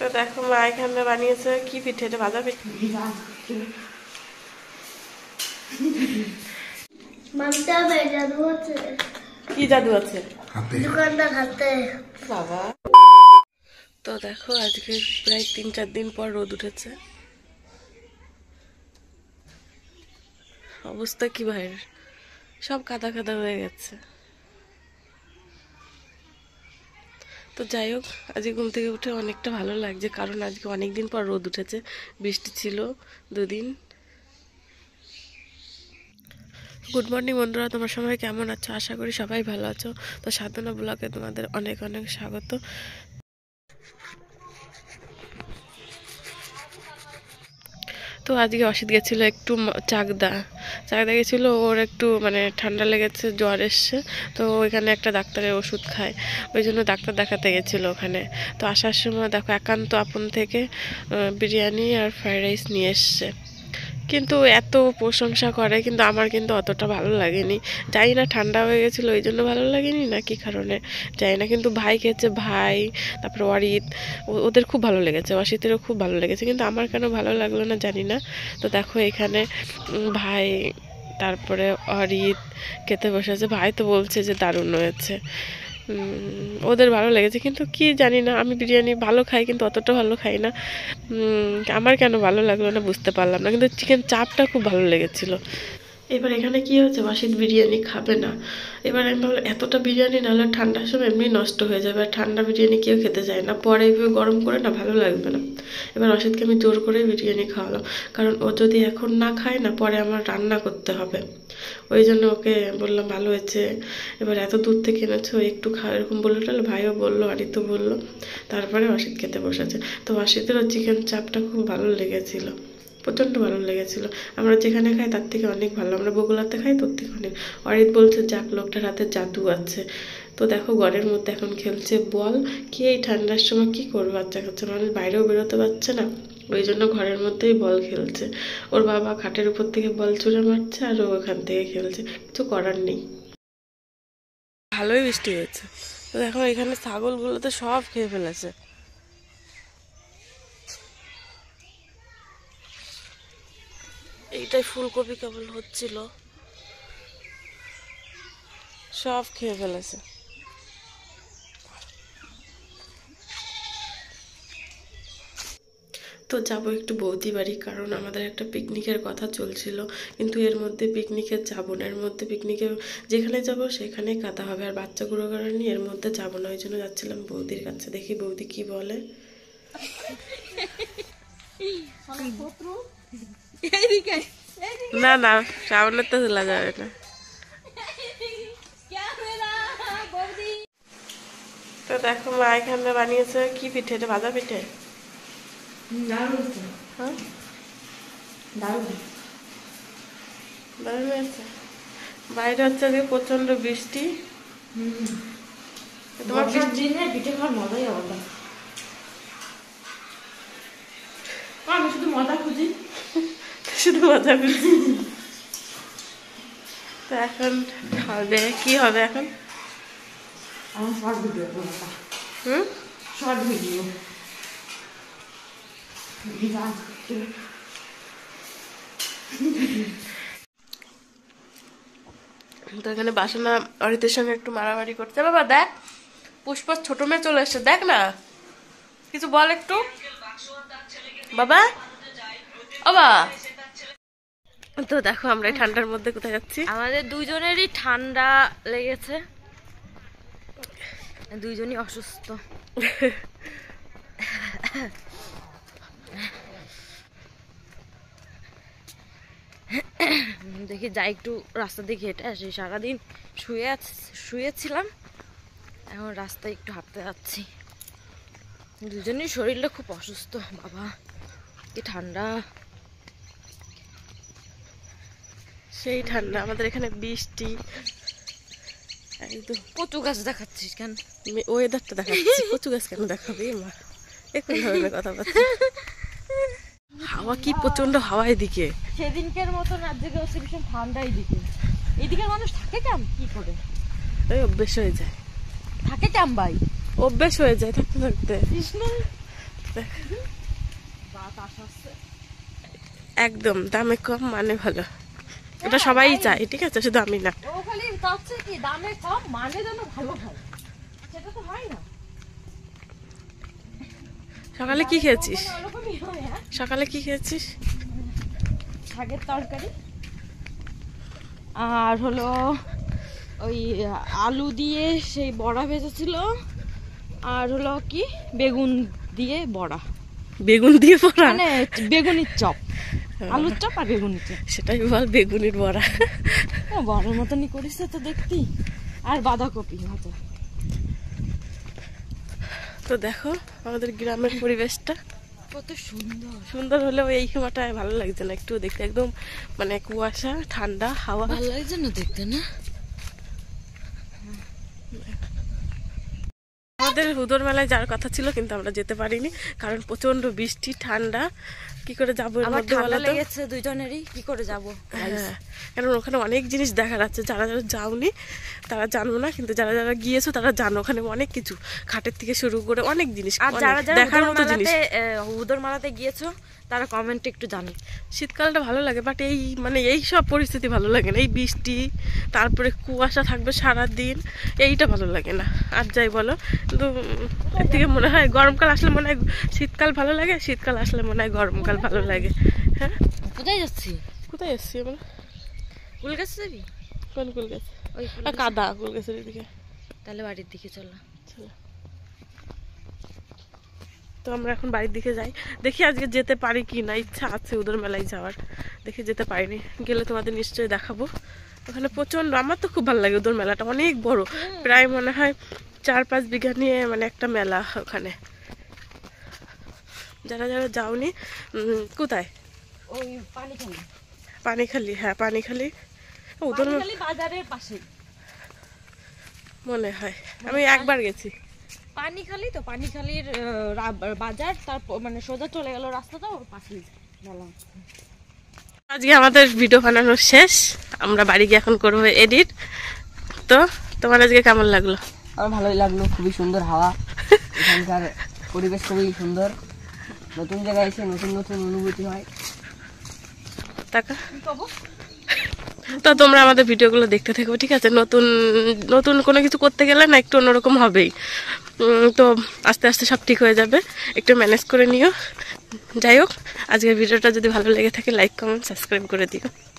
তো দেখো মা এখানে বানিয়েছে কি পিঠে, এটা ভাজা পিঠে। কি জাদু আছে দোকানদার হাতে বাবা। তো দেখো আজকে প্রায় 3-4 দিন পর রোদ উঠেছে, অবস্থা কি বাইরের, সব কাদা কাদা হয়ে গেছে। তো যাই হোক, আজকে ঘুম থেকে উঠে অনেকটা ভালো লাগছে, কারণ আজকে অনেকদিন পর রোদ উঠেছে, বৃষ্টি ছিল 2 দিন। গুড মর্নিং বন্ধুরা, তোমার সবাই কেমন আছো? আশা করি সবাই ভালো আছো। তো সাধনা ব্লগে তোমাদের অনেক অনেক স্বাগত। তো আজকে অসিত গেছিলো একটু চাকদা গেছিলো, ওর একটু মানে ঠান্ডা লেগেছে, জ্বর এসছে। তো ওইখানে একটা ডাক্তারের ওষুধ খায়, ওই জন্য ডাক্তার দেখাতে গেছিলো ওখানে। তো আসার সময় দেখো একান্ত আপন থেকে বিরিয়ানি আর ফ্রাইড রাইস নিয়ে এসছে, কিন্তু এত প্রশংসা করে, কিন্তু আমার কিন্তু অতটা ভালো লাগেনি। জানি না ঠান্ডা হয়ে গেছিলো ওই জন্য ভালো লাগেনি না কি কারণে জানি না, কিন্তু ভাই খেয়েছে, ভাই তারপরে অরিত, ওদের খুব ভালো লেগেছে, অসিতেরও খুব ভালো লেগেছে, কিন্তু আমার কেন ভালো লাগলো না জানি না। তো দেখো এখানে ভাই তারপরে অরিত খেতে বসেছে, ভাই তো বলছে যে দারুণ হয়েছে, ওদের ভালো লেগেছে, কিন্তু কি জানি না, আমি বিরিয়ানি ভালো খাই কিন্তু অতটা ভালো খাই না, আমার কেন ভালো লাগলো না বুঝতে পারলাম না, কিন্তু চিকেন চাপটা খুব ভালো লেগেছিলো। এবার এখানে কি হয়েছে, বাসিত বিরিয়ানি খাবে না। এবার আমি ভাবলাম এতটা বিরিয়ানি নাহলে ঠান্ডার সময় এমনি নষ্ট হয়ে যাবে, আর ঠান্ডা বিরিয়ানি কেউ খেতে যায় না, পরে এইভাবে গরম করে না ভালো লাগবে না। এবার অসিতকে আমি জোর করে বিরিয়ানি খাওয়ালাম, কারণ ও যদি এখন না খায় না পরে আমার রান্না করতে হবে, ওই জন্য ওকে বললাম ভালো হয়েছে, এবার এত দূর থেকে এনেছো একটু খাওয়া, এরকম বললো টালে ভাইও বললো, আরিত বললো, তারপরে অসিত খেতে বসেছে। তো অসিতেরও চিকেন চাপটা খুব ভালো লেগেছিলো, প্রচণ্ড ভালো লেগেছিলো। আমরা যেখানে খাই তার থেকে অনেক ভালো, আমরা বগুলাতে খাই তোর থেকে অনেক। অরিত বলছে যাক লোকটার হাতে জাদু আছে। তো দেখো ঘরের মধ্যে এখন খেলছে বল, কি এই ঠান্ডার সময় কি করবে বাচ্চা কাচ্চা, মানুষ বাইরেও বেরোতে পারছে না, ওই জন্য ঘরের মধ্যেই বল খেলছে। ওর বাবা খাটের উপর থেকে বল ছুঁড়ে মারছে আর ও ওখান থেকে খেলছে, কিছু করার নেই। ভালোই বৃষ্টি হয়েছে। তো দেখো এখানে ছাগলগুলোতে সব খেয়ে ফেলেছে, এইটাই ফুলকপি কেবল হচ্ছিল, সব খেয়ে ফেলেছে। তো যাবো একটু বৌদি বাড়ি, কারণ আমাদের একটা পিকনিকের কথা চলছিল, কিন্তু এর মধ্যে পিকনিকে যাবো না, এর মধ্যে পিকনিকে যেখানে যাব সেখানেই কাদা হবে, আর বাচ্চাগুলো কারণে এর মধ্যে যাবো না, ওই জন্য যাচ্ছিলাম বৌদির কাছে, দেখি বৌদি কি বলে। না না শ্রাবণের তো তোলা যাবে না। তো দেখো মা এখানে বানিয়েছে কি পিঠে, এটা ভাজা পিঠে। হ্যাঁ দারুণ হয়েছে। বাইরে হচ্ছে আজকে প্রচন্ড বৃষ্টি, তোমার দিনে পিঠে খাওয়ার মজাই আলাদা। আমি শুধু মজা খুঁজি, শুধু মজা খুঁজি। তো এখন খাবে কি হবে এখন? আমার শর্ট ভিডিও, শর্ট ভিডিও। তো এখানে বাসনা অরিতের সঙ্গে একটু মারামারি করছে। বাবা দেখ পুষ্প ছোট মেয়ে চলে এসছে, দেখ না কিছু বল একটু বাবা। বাবা তো দেখো আমরা ঠান্ডার মধ্যে কোথায় যাচ্ছি, আমাদের দুইজনেরই ঠান্ডা লেগেছে, দুইজনই অসুস্থ। দেখি যাই একটু রাস্তা দিয়ে হেঁটে আসি, সারাদিন শুয়েছিলাম, এখন রাস্তায় একটু হাঁটতে যাচ্ছি। দুজনেই শরীরটা খুব অসুস্থ, বাবা কি ঠান্ডা, সেই ঠান্ডা। আমাদের এখানে বৃষ্টি, একদম। কচু গাছ দেখাচ্ছিস কেন? ওয়েদারটা দেখাচ্ছি, কচু গাছ কেন দেখাবে মা, একই ধরনের কথাবার্তা। হাওয়া কি প্রচন্ড হাওয়া এদিকে, সেদিনকের মতন আজকে হচ্ছে ভীষণ ঠান্ডা এইদিকে। এইদিকে মানুষ থাকে কেমন কি করে, ওই অভ্যেস হয়ে যায়, থাকে কেমন ভাই, অভ্যেস হয়ে যায় থাকতে থাকতে। বাতাস আসছে একদম দামে কম মানে ভালো, এটা সবাই চায়, ঠিক আছে, শুধু আমি না। ও খালি চাচ্ছে কি দামে কম মানে যেন ভালো হয়, সেটা তো হয় না। সকালে কি খেয়েছিস? ওরকমই হয়। হ্যাঁ, সকালে কি খেয়েছিস? শাকের তরকারি আর হলো ওই আলু দিয়ে সেই বড়া ভেজেছিল, আর হলো কি বেগুন দিয়ে বড়া, বেগুন দিয়ে পড়া? মানে বেগুনির চপ, আলুর চপ আর বেগুনির চপ। সেটাই বল, বেগুনের বড়া। বড়ার মতনই করেছে তো দেখতি, আর বাঁধাকপি ভাজা। তো দেখো আমাদের গ্রামের পরিবেশটা কত সুন্দর। সুন্দর হলেও এই সময়টায় ভালো লাগছে না একটু দেখতে, একদম মানে কুয়াশা, ঠান্ডা হাওয়া। ভালো লাগছে না দেখতে না? আমাদের হুদর মেলায় যাওয়ার কথা ছিল কিন্তু আমরা যেতে পারিনি, কারণ প্রচন্ড বৃষ্টি, ঠান্ডা, কি করে যাবো এর আমার মধ্যে ঠান্ডা বলো তো? লেগেছে দুইজনেরই, কি করে যাব? হ্যাঁ, কারণ ওখানে অনেক জিনিস দেখার আছে, যারা যারা যাওনি তারা জানো না, কিন্তু যারা যারা গিয়েছো তারা জানো ওখানে অনেক কিছু, খাটের থেকে শুরু করে অনেক জিনিস, আর অনেক যারা যারা দেখার মতো জিনিস। উদর মেলাতে গিয়েছো তারা কমেন্টে একটু জানি। শীতকালটা ভালো লাগে, বাট এই মানে এই সব পরিস্থিতি ভালো লাগে না, এই বৃষ্টি, তারপরে কুয়াশা থাকবে সারা দিন, এইটা ভালো লাগে না। আর যাই বলো, কিন্তু এর থেকে মনে হয় গরমকাল আসলে মনে হয় শীতকাল ভালো লাগে, শীতকাল আসলে মনে হয় গরমকাল ভালো লাগে। হ্যাঁ, কোথায় যাচ্ছি? কোথায় এসছি আমরা? কুল গাছ যাবি? কোন কুল গাছ? ওই কাদা কুল গাছের এদিকে। তাহলে বাড়ির দিকে চলো। তো আমরা এখন বাড়ির দিকে যাই, দেখি আজকে যেতে পারি কি না, ইচ্ছা আছে উদর মেলায় যাওয়ার, দেখি যেতে পারিনি, গেলে তোমাদের নিশ্চয়ই দেখাবো। ওখানে প্রচন্ড, আমার তো খুব ভালো লাগে উদর মেলাটা, অনেক বড়, প্রায় মনে হয় 4-5 বিঘা নিয়ে মানে একটা মেলা ওখানে। যারা যারা যাওনি, কোথায়? ওই পানিখালি। পানিখালি, হ্যাঁ পানিখালি, উদর পানিখালি বাজারের পাশে মনে হয়, আমি একবার গেছি। পানিখালি তো, পানিখালির বাজার, তারপর মানে সোজা চলে গেল রাস্তাটা, ওর পাশেই মেলা। আজকে আমাদের ভিডিও বানানো শেষ, আমরা বাড়ি গিয়ে এখন করবো এডিট। তো তোমার আজকে কেমন লাগলো? আমার ভালোই লাগলো, খুবই সুন্দর হাওয়া, এখানকার পরিবেশ খুবই সুন্দর, নতুন জায়গায় এসে নতুন নতুন অনুভূতি হয়। টাকা তো তোমরা আমাদের ভিডিওগুলো দেখতে থাকো, ঠিক আছে? নতুন নতুন কোনো কিছু করতে গেলে না একটু অন্যরকম হবেই, তো আস্তে আস্তে সব ঠিক হয়ে যাবে, একটু ম্যানেজ করে নিও। যাই হোক, আজকের ভিডিওটা যদি ভালো লেগে থাকে লাইক কমেন্ট সাবস্ক্রাইব করে দিও।